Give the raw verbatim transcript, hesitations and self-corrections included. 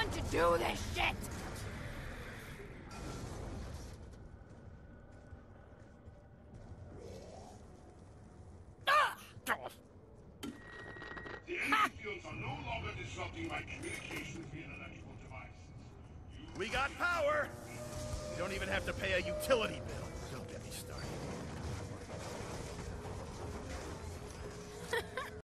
someone to do this shit! The energy fields are no longer disrupting my communications via electrical devices. You We got power! We don't even have to pay a utility bill. Don't get me started.